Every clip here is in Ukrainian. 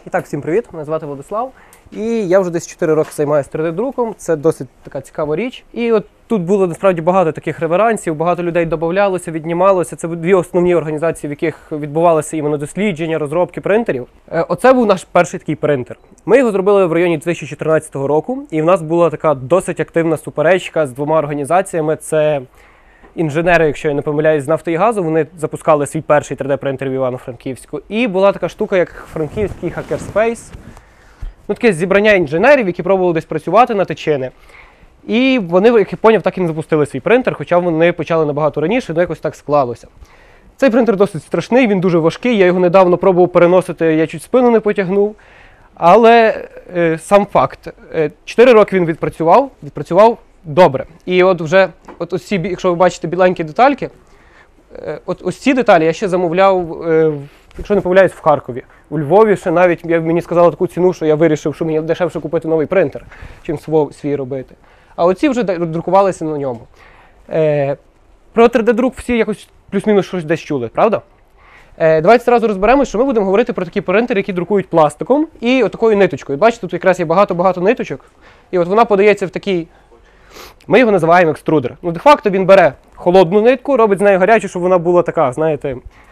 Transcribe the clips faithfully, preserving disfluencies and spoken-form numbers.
І так, всім привіт, мене звати Владислав, і я вже десь чотири роки займаюся три де-друком, це досить така цікава річ. І от тут було насправді багато таких реверансів, багато людей додавалося, віднімалося, це дві основні організації, в яких відбувалися іменно дослідження, розробки принтерів. Оце був наш перший такий принтер. Ми його зробили в районі дві тисячі чотирнадцятого року, і в нас була така досить активна суперечка з двома організаціями, це інженери, якщо я не помиляюсь, з нафти і газу, вони запускали свій перший три де-принтер в Івано-Франківську. І була така штука, як франківський хакерспейс. Ну, таке зібрання інженерів, які пробували десь працювати на Тичини. І вони, як я поняв, так і не запустили свій принтер, хоча вони почали набагато раніше, але якось так склалося. Цей принтер досить страшний, він дуже важкий, я його недавно пробував переносити, я чуть спину не потягнув. Але е, сам факт, чотири роки він відпрацював, відпрацював добре. І от вже, от ось ці, якщо ви бачите біленькі детальки, от ось ці деталі я ще замовляв, якщо не помиляюсь, в Харкові. У Львові ще навіть я, мені сказали таку ціну, що я вирішив, що мені дешевше купити новий принтер, чим свій робити. А оці вже друкувалися на ньому. Е, про три де-друк всі якось плюс-мінус щось десь чули, правда? Е, давайте одразу розберемося, що ми будемо говорити про такі принтери, які друкують пластиком і отакою ниточкою. Бачите, тут якраз є багато-багато ниточок, і от вона подається в такий. Ми його називаємо екструдер. Ну, де-факто він бере холодну нитку, робить з нею гарячу, щоб вона була така, знаєте,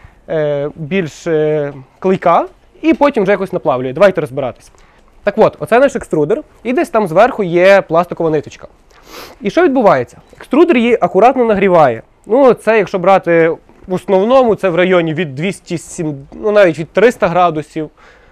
більш клейка, і потім вже якось наплавлює. Давайте розбиратись. Так от, оце наш екструдер, і десь там зверху є пластикова ниточка. І що відбувається? Екструдер її акуратно нагріває. Ну, це, якщо брати в основному, це в районі від двохсот сімдесят, ну, навіть від триста градусів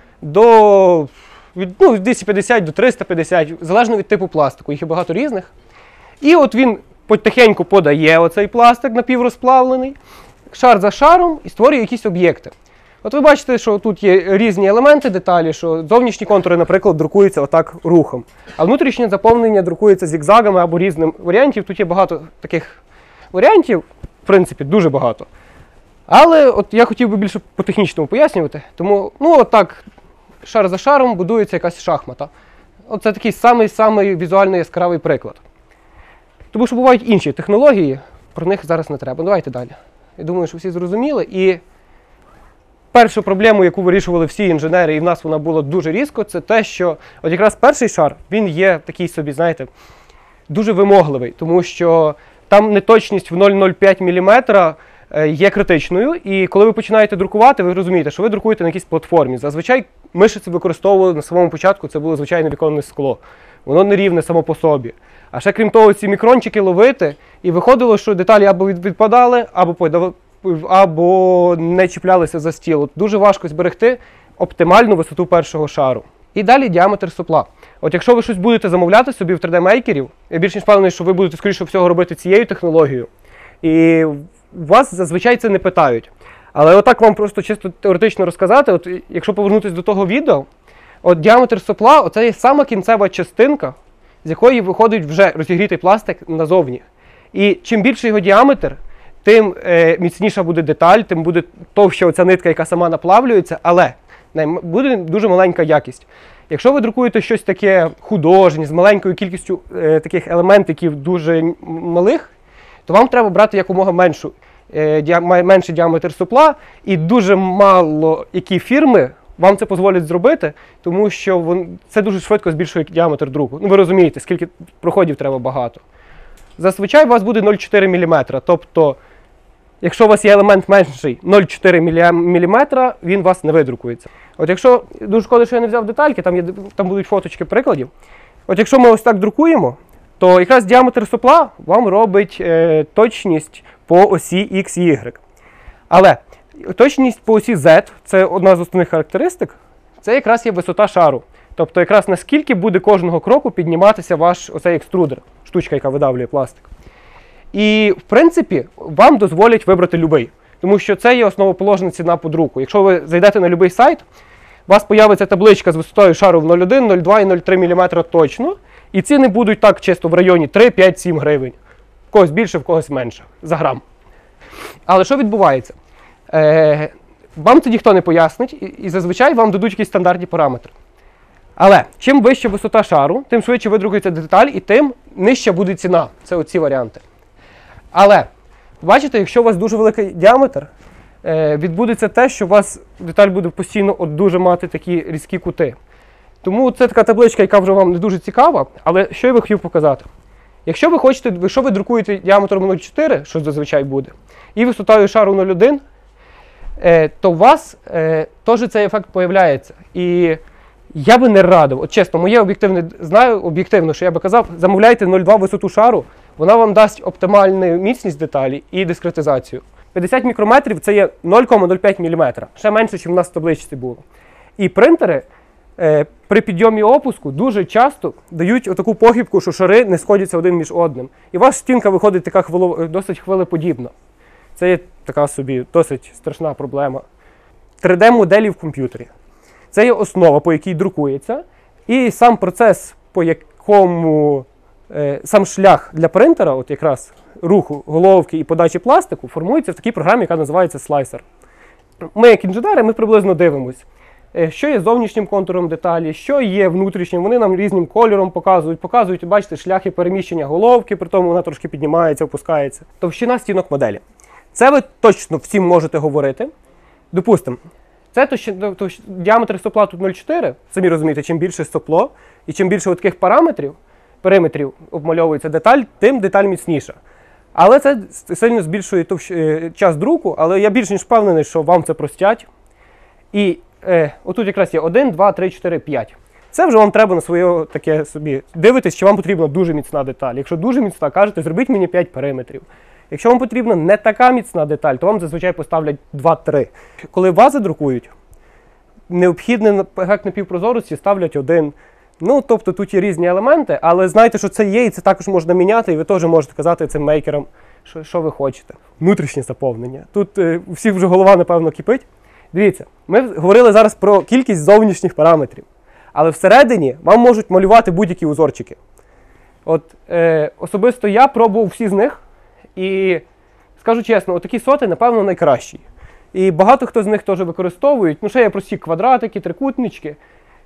до від, ну, від двісті п'ятдесят до триста п'ятдесят, залежно від типу пластику, їх є багато різних. І от він потихеньку подає оцей пластик напіврозплавлений, шар за шаром, і створює якісь об'єкти. От ви бачите, що тут є різні елементи, деталі, що зовнішні контури, наприклад, друкуються отак рухом, а внутрішнє заповнення друкується зігзагами або різним варіантів. Тут є багато таких варіантів, в принципі, дуже багато. Але от я хотів би більше по-технічному пояснювати, тому, ну, отак, шар за шаром будується якась шахмата. Оце такий самий-самий візуально яскравий приклад. Тому що бувають інші технології, про них зараз не треба. Давайте далі. Я думаю, що всі зрозуміли. І першу проблему, яку вирішували всі інженери, і в нас вона була дуже різко, це те, що от якраз перший шар, він є такий собі, знаєте, дуже вимогливий, тому що там неточність в нуль цілих нуль п'ять міліметра є критичною, і коли ви починаєте друкувати, ви розумієте, що ви друкуєте на якійсь платформі. Зазвичай ми ще це використовували на самому початку, це було звичайне віконне скло. Воно не рівне само по собі. А ще, крім того, ці мікрончики ловити, і виходило, що деталі або відпадали, або, або не чіплялися за стіл. Дуже важко зберегти оптимальну висоту першого шару. І далі діаметр сопла. От якщо ви щось будете замовляти собі в три де-мейкерів, я більш ніж впевнений, що ви будете, скоріше всього, робити цією технологією, і вас зазвичай це не питають. Але отак вам просто чисто теоретично розказати, от якщо повернутися до того відео, от діаметр сопла, оце є сама кінцева частинка, з якої виходить вже розігрітий пластик назовні. І чим більший його діаметр, тим е, міцніша буде деталь, тим буде товща оця нитка, яка сама наплавлюється, але буде дуже маленька якість. Якщо ви друкуєте щось таке художнє, з маленькою кількістю е, таких елементиків дуже малих, то вам треба брати якомога меншу, е, діа, менший діаметр сопла, і дуже мало які фірми вам це дозволять зробити, тому що вон, це дуже швидко збільшує діаметр друку. Ну, ви розумієте, скільки проходів треба багато. Зазвичай у вас буде нуль цілих чотири міліметра, тобто, якщо у вас є елемент менший нуль цілих чотири міліметра, він у вас не видрукується. От якщо, дуже шкода, що я не взяв детальки, там, є, там будуть фоточки прикладів. От якщо ми ось так друкуємо, то якраз діаметр сопла вам робить е, точність по осі ікс ігрек. Але точність по осі зет, це одна з основних характеристик, це якраз є висота шару. Тобто якраз наскільки буде кожного кроку підніматися ваш оцей екструдер, штучка, яка видавлює пластик. І, в принципі, вам дозволять вибрати любий, тому що це є основоположна ціна по друку. Якщо ви зайдете на будь-який сайт, у вас появиться табличка з висотою шару в нуль цілих один, нуль цілих два і нуль цілих три міліметра точно, і ціни будуть так чисто в районі три, п'ять, сім гривень. В когось більше, в когось менше, за грам. Але що відбувається? Е, вам це ніхто не пояснить, і, і зазвичай вам дадуть якісь стандартні параметри. Але чим вища висота шару, тим швидше видрукується деталь, і тим нижча буде ціна. Це оці варіанти. Але, бачите, якщо у вас дуже великий діаметр, е, відбудеться те, що у вас деталь буде постійно от дуже мати такі різкі кути. Тому це така табличка, яка вже вам не дуже цікава, але що я би хотів показати. Якщо ви хочете, якщо ви друкуєте діаметром нуль цілих чотири, що зазвичай буде, і висотою шару нуль цілих один, е, то у вас е, теж цей ефект появляється. І я би не радив, от чесно, моє об'єктивне, знаю об'єктивно, що я би казав, замовляйте нуль цілих два висоту шару, вона вам дасть оптимальну міцність деталі і дискретизацію. п'ятдесят мікрометрів – це є нуль цілих нуль п'ять міліметра, ще менше, ніж у нас в табличці було. І принтери е, при підйомі опуску дуже часто дають отаку похибку, що шари не сходяться один між одним. І ваша стінка виходить така хвило, досить хвилеподібна. Це є така собі досить страшна проблема. три де-моделі в комп'ютері. Це є основа, по якій друкується, і сам процес, по якому, е, сам шлях для принтера, от якраз руху головки і подачі пластику, формується в такій програмі, яка називається слайсер. Ми, як інженери, ми приблизно дивимось, е, що є зовнішнім контуром деталі, що є внутрішнім, вони нам різним кольором показують, показують, бачите, шляхи переміщення головки, при тому вона трошки піднімається, опускається. Товщина стінок моделі. Це ви точно всім можете говорити. Допустимо, це то, що, то, що діаметр стопла тут нуль цілих чотири, самі розумієте, чим більше стопло і чим більше таких параметрів, периметрів обмальовується деталь, тим деталь міцніша. Але це сильно збільшує товщ... час друку, але я більш ніж впевнений, що вам це простять. І е, отут якраз є один, два, три, чотири, п'ять. Це вже вам треба на своє таке собі дивитись, чи вам потрібна дуже міцна деталь. Якщо дуже міцна, кажете, зробіть мені п'ять периметрів. Якщо вам потрібна не така міцна деталь, то вам зазвичай поставлять два-три. Коли вази друкують, необхідний ефект напівпрозорості ставлять один. Ну, тобто тут є різні елементи, але знайте, що це є, і це також можна міняти, і ви теж можете казати цим мейкерам, що, що ви хочете. Внутрішнє заповнення. Тут е, у всіх вже голова, напевно, кипить. Дивіться, ми говорили зараз про кількість зовнішніх параметрів, але всередині вам можуть малювати будь-які узорчики. От е, особисто я пробував всі з них, і скажу чесно, отакі соти, напевно, найкращі. І багато хто з них теж використовують, ну ще є прості квадратики, трикутнички.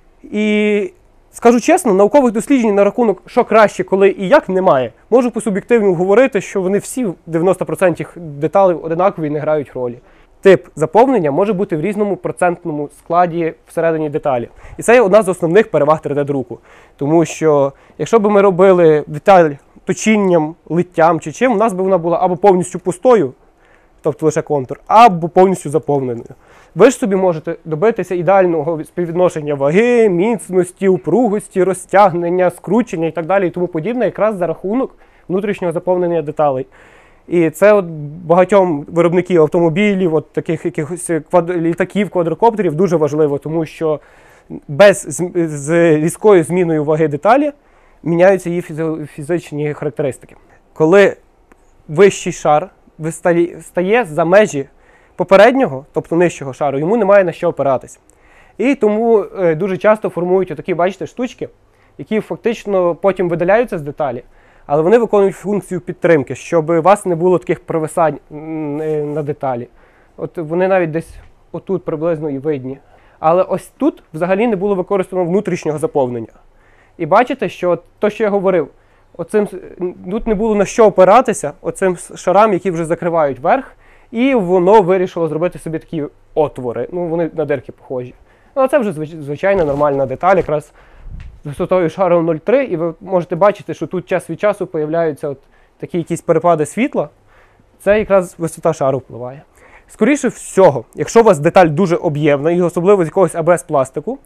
І скажу чесно, наукових досліджень на рахунок, що краще, коли і як, немає. Можу по суб'єктивному говорити, що вони всі, дев'яносто відсотків деталей одинакові і не грають ролі. Тип заповнення може бути в різному процентному складі всередині деталі. І це є одна з основних переваг три де-друку. Тому що, якщо б ми робили деталь точінням, литтям чи чим, у нас би вона була або повністю пустою, тобто лише контур, або повністю заповненою. Ви ж собі можете добитися ідеального співвідношення ваги, міцності, упругості, розтягнення, скручення і так далі і тому подібне, якраз за рахунок внутрішнього заповнення деталей. І це от багатьом виробників автомобілів, от таких якихось квад... літаків, квадрокоптерів дуже важливо, тому що без з... з різкою зміною ваги деталі міняються її фізичні характеристики. Коли вищий шар стає за межі попереднього, тобто нижчого шару, йому немає на що опиратись. І тому е, дуже часто формують отакі, бачите, штучки, які фактично потім видаляються з деталі, але вони виконують функцію підтримки, щоб у вас не було таких провисань на деталі. От вони навіть десь отут приблизно і видні. Але ось тут взагалі не було використано внутрішнього заповнення. І бачите, що те, що я говорив, оцим, тут не було на що опиратися оцим шарам, які вже закривають верх, і воно вирішило зробити собі такі отвори. Ну, вони на дирки похожі. Ну, а це вже звичайна нормальна деталь, якраз з висотою шару нуль цілих три, і ви можете бачити, що тут час від часу появляються от такі якісь перепади світла. Це якраз висота шару впливає. Скоріше всього, якщо у вас деталь дуже об'ємна, і особливо з якогось а бе ес-пластику,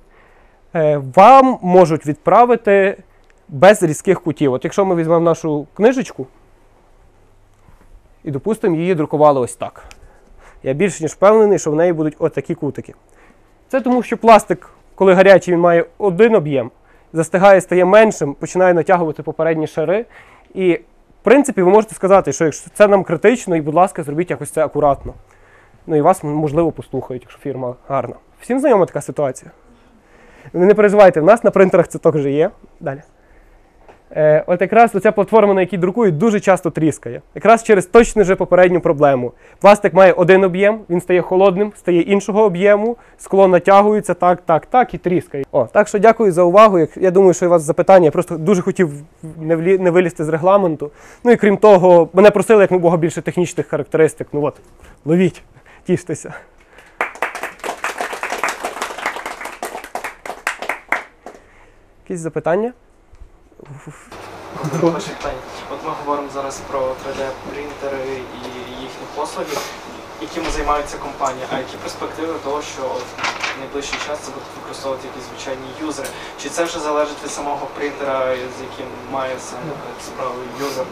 вам можуть відправити без різких кутів. От якщо ми візьмемо нашу книжечку і, допустимо, її друкували ось так. Я більш ніж впевнений, що в неї будуть отакі кутики. Це тому, що пластик, коли гарячий, він має один об'єм, застигає, стає меншим, починає натягувати попередні шари. І, в принципі, ви можете сказати, що якщо це нам критично, і, будь ласка, зробіть якось це акуратно. Ну і вас, можливо, послухають, якщо фірма гарна. Всім знайома така ситуація? Ви не переживайте, в нас на принтерах це також є. Далі. Е, от якраз оця платформа, на якій друкують, дуже часто тріскає. Якраз через точно вже попередню проблему. Пластик має один об'єм, він стає холодним, стає іншого об'єму, скло натягується так, так, так і тріскає. О, так що дякую за увагу. Я думаю, що у вас запитання. Я просто дуже хотів не, влі... не вилізти з регламенту. Ну і крім того, мене просили як мого більше технічних характеристик. Ну от, ловіть. тіштеся. Якісь запитання? Перше питання. От ми говоримо зараз про три де-принтери і їхні послуги, якими займаються компанії. А які перспективи того, що в найближчий час це будуть використовувати якісь звичайні юзери? Чи це вже залежить від самого принтера, з яким має справу юзер?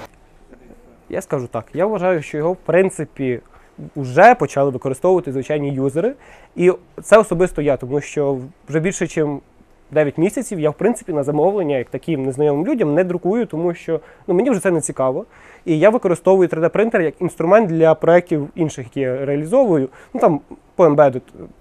Я скажу так, я вважаю, що його, в принципі, вже почали використовувати звичайні юзери. І це особисто я, тому що вже більше, ніж дев'ять місяців я, в принципі, на замовлення, як таким незнайомим людям, не друкую, тому що ну, мені вже це не цікаво. І я використовую три де-принтер як інструмент для проєктів інших, які я реалізовую, ну там по embedded,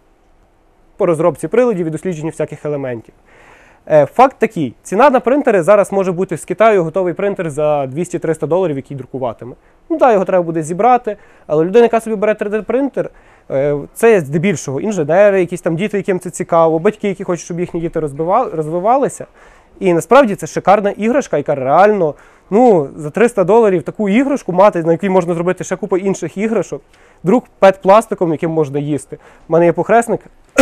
по розробці приладів і дослідженню всяких елементів. Факт такий, ціна на принтери зараз може бути з Китаю готовий принтер за двісті-триста доларів, який друкуватиме. Ну так, його треба буде зібрати, але людина, яка собі бере три де-принтер, це здебільшого інженери, якісь там діти, яким це цікаво, батьки, які хочуть, щоб їхні діти розвивалися. І насправді це шикарна іграшка, яка реально, ну, за триста доларів таку іграшку мати, на якій можна зробити ще купу інших іграшок. Друк пет-пластиком, яким можна їсти. У мене є похресник,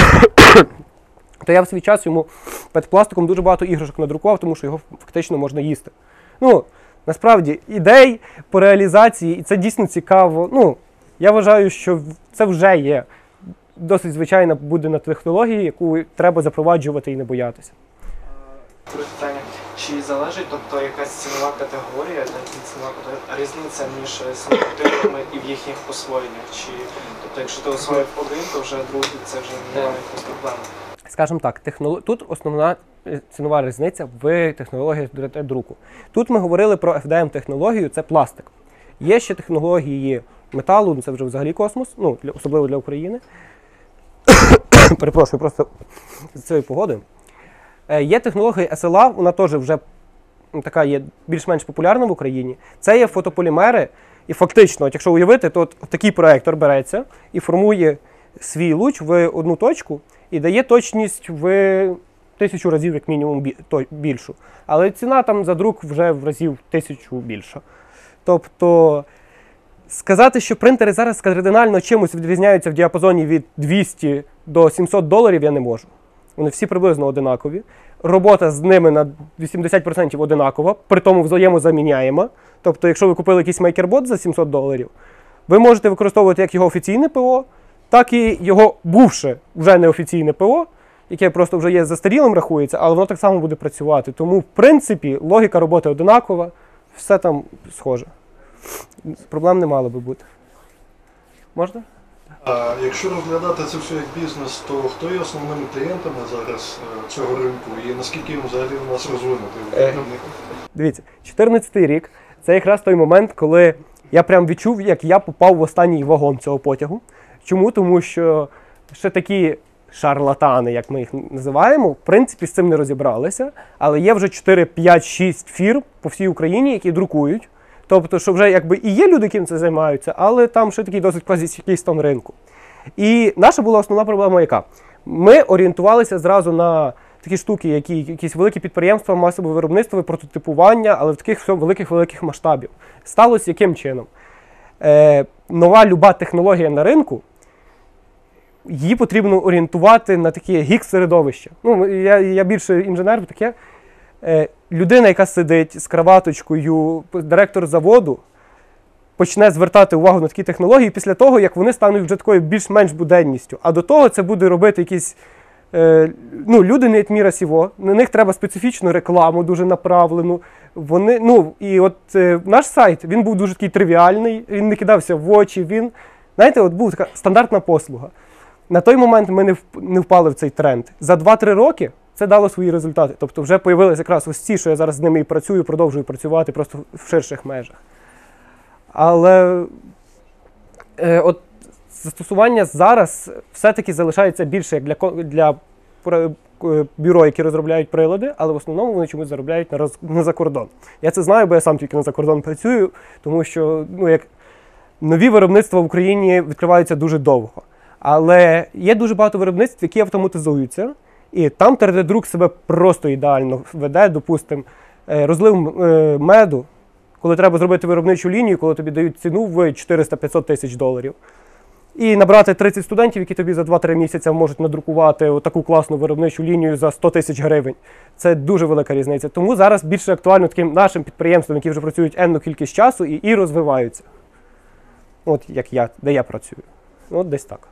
то я в свій час йому пет-пластиком дуже багато іграшок надрукував, тому що його фактично можна їсти. Ну, насправді, ідей по реалізації, і це дійсно цікаво. Ну, я вважаю, що це вже є досить звичайна буденна технологія, яку треба запроваджувати і не боятися. Друге питання. Чи залежить, тобто, якась цінова категорія, цінова різниця між самопотинками і в їхніх освоєннях? Чи, тобто, якщо ти освоїв один, то вже другий це вже немає якоїсь проблеми? Скажімо так, технолог... тут основна цінова різниця в технологіях три де-друку. Тут ми говорили про еф де ем-технологію, це пластик. Є ще технології металу, це вже взагалі космос, ну, для, особливо для України. Перепрошую, просто з цією погодою. Е, є технологія ес ел ей, вона теж вже така є більш-менш популярна в Україні. Це є фотополімери, і фактично, от якщо уявити, то от такий проектор береться і формує свій луч в одну точку і дає точність в тисячу разів, як мінімум, більшу. Але ціна там за друк вже в разів тисячу більша. Тобто, сказати, що принтери зараз кардинально чимось відрізняються в діапазоні від двісті до сімсот доларів, я не можу. Вони всі приблизно одинакові. Робота з ними на вісімдесят відсотків одинакова, при тому взаємозаміняєма. Тобто, якщо ви купили якийсь мейкербот за сімсот доларів, ви можете використовувати як його офіційне ПО, так і його бувше вже неофіційне ПО, яке просто вже є застарілим, рахується, але воно так само буде працювати. Тому, в принципі, логіка роботи одинакова, все там схоже. Проблем не мало би бути. Можна? А якщо розглядати це все як бізнес, то хто є основними клієнтами зараз цього ринку і наскільки він взагалі у нас розвинутий? Е, дивіться, чотирнадцятий рік – це якраз той момент, коли я прям відчув, як я попав в останній вагон цього потягу. Чому? Тому що ще такі шарлатани, як ми їх називаємо, в принципі, з цим не розібралися, але є вже чотири, п'ять, шість фірм по всій Україні, які друкують. Тобто, що вже якби і є люди, яким це займаються, але там ще такий досить класичний стан ринку. І наша була основна проблема яка? Ми орієнтувалися зразу на такі штуки, які якісь великі підприємства, масове виробництво, прототипування, але в таких великих-великих масштабів. Сталося яким чином? Е, нова люба технологія на ринку, її потрібно орієнтувати на таке гік-середовище. Ну, я, я більше інженер, таке. Е, людина, яка сидить з краваточкою, директор заводу, почне звертати увагу на такі технології після того, як вони стануть вже такою більш-менш буденністю. А до того це буде робити якісь е, ну, люди не від міра сього, на них треба специфічну рекламу, дуже направлену. Вони, ну, і от е, наш сайт, він був дуже такий тривіальний, він не кидався в очі, він, знаєте, от був така стандартна послуга. На той момент ми не, не впали в цей тренд. За два-три роки це дало свої результати. Тобто вже з'явилися якраз ось ці, що я зараз з ними і працюю, продовжую працювати просто в ширших межах. Але е, от застосування зараз все-таки залишається більше як для, для бюро, які розробляють прилади, але в основному вони чомусь заробляють на, роз, на закордон. Я це знаю, бо я сам тільки на закордон працюю, тому що ну, як нові виробництва в Україні відкриваються дуже довго. Але є дуже багато виробництв, які автоматизуються, і там три де-друк себе просто ідеально веде, допустимо, розлив меду, коли треба зробити виробничу лінію, коли тобі дають ціну в чотириста-п'ятсот тисяч доларів. і набрати тридцять студентів, які тобі за два-три місяці можуть надрукувати таку класну виробничу лінію за сто тисяч гривень. Це дуже велика різниця. Тому зараз більше актуально таким нашим підприємствам, які вже працюють енну кількість часу і, і розвиваються. От як я, де я працюю. От десь так.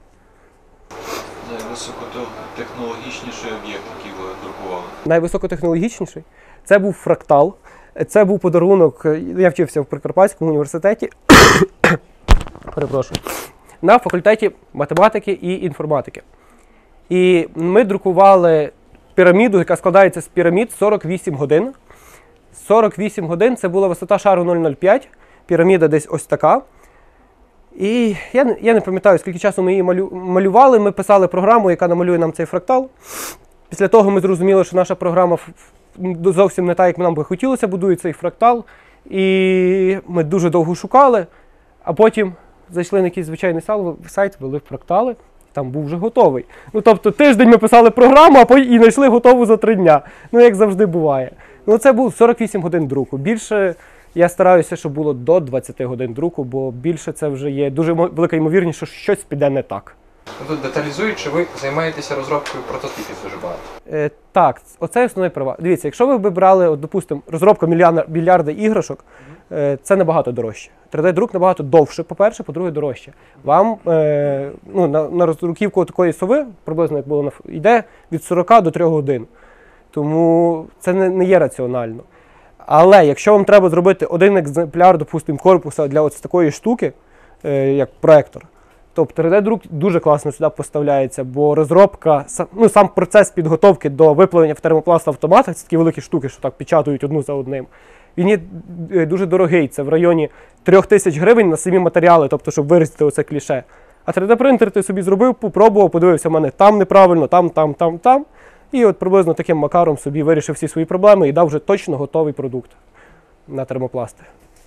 Найвисокотехнологічніший об'єкт, який ви друкували? Найвисокотехнологічніший – це був фрактал. Це був подарунок, я вчився в Прикарпатському університеті, перепрошую, на факультеті математики і інформатики. І ми друкували піраміду, яка складається з пірамід сорок вісім годин. сорок вісім годин – це була висота шару нуль цілих нуль п'ять, піраміда десь ось така. І я, не- я не пам'ятаю, скільки часу ми її малю, малювали, ми писали програму, яка намалює нам цей фрактал. Після того ми зрозуміли, що наша програма ф- ф- зовсім не так, як нам би хотілося, будує цей фрактал. І ми дуже довго шукали, а потім зайшли на якийсь звичайний сал- сайт, ввели фрактали, там був вже готовий. Ну, тобто тиждень ми писали програму, а потім і знайшли готову за три дня. Ну, як завжди буває. Ну, це був сорок вісім годин друку. Більше я стараюся, щоб було до двадцяти годин друку, бо більше це вже є дуже мо- велика ймовірність, що щось піде не так. Тут деталізуючи, ви займаєтеся розробкою прототипів дуже багато. Е, так, оце основний права. Дивіться, якщо ви б брали, от, допустимо, розробка мільярда, мільярда іграшок, е, це набагато дорожче. три де-друк набагато довше, по-перше, по-друге, дорожче. Вам е, ну, на, на роздруківку такої сови, приблизно як було на ф- йде від сорока до трьох годин. Тому це не, не є раціонально. Але якщо вам треба зробити один екземпляр, допустимо, корпуса для ось такої штуки, е, як проектор, то три де-друк дуже класно сюди поставляється, бо розробка, са- ну, сам процес підготовки до виплавлення в термопласт автоматах, це такі великі штуки, що так печатають одну за одним, він є е, дуже дорогий, це в районі трьох тисяч гривень на самі матеріали, тобто, щоб вирізати оце кліше. А три де-принтер ти собі зробив, попробував, подивився, в мене там неправильно, там, там, там, там. І от приблизно таким макаром собі вирішив всі свої проблеми і дав вже точно готовий продукт на термопласти.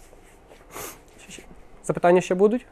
Запитання ще будуть?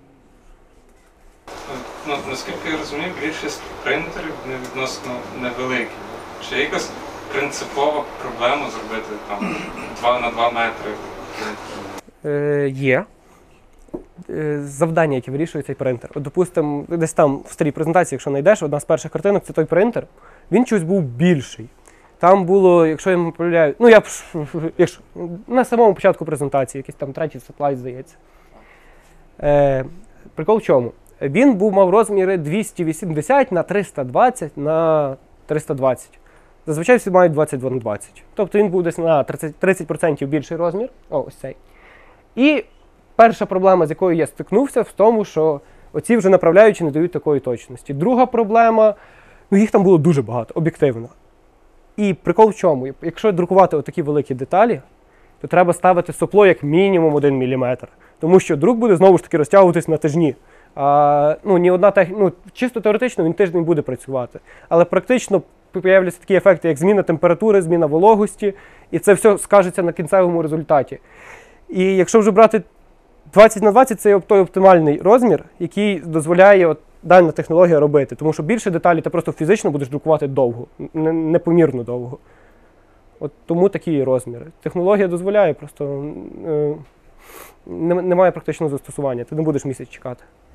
Ну, наскільки я розумію, більшість принтерів вони відносно невеликі. Чи є якась принципова проблема зробити там два на два метри? Е, є. Е, завдання, які вирішує цей принтер. От, допустимо, десь там в старій презентації, якщо знайдеш, одна з перших картинок, це той принтер, він чогось був більший. Там було, якщо я не помиляю, ну я б ш- якщо, на самому початку презентації, якийсь там третій слайд, здається. Е, прикол в чому? Він був, мав розміри двісті вісімдесят на триста двадцять на триста двадцять. Зазвичай всі мають двадцять два на двадцять. Тобто він був десь на тридцять, тридцять відсотків більший розмір. О, ось цей. І перша проблема, з якою я стикнувся, в тому, що оці вже направляючі не дають такої точності. Друга проблема, ну їх там було дуже багато, об'єктивно. І прикол в чому? Якщо друкувати отакі великі деталі, то треба ставити сопло як мінімум один міліметр. Тому що друк буде знову ж таки розтягуватись на тижні. А, ну, ні одна тех... ну, чисто теоретично він тиждень буде працювати. Але практично появляться такі ефекти, як зміна температури, зміна вологості, і це все скажеться на кінцевому результаті. І якщо вже брати двадцять на двадцять, це є той оптимальний розмір, який дозволяє от дана технологія робити. Тому що більше деталей ти просто фізично будеш друкувати довго, не- непомірно довго. От тому такі розміри. Технологія дозволяє, просто е, не- немає практичного застосування, ти не будеш місяць чекати.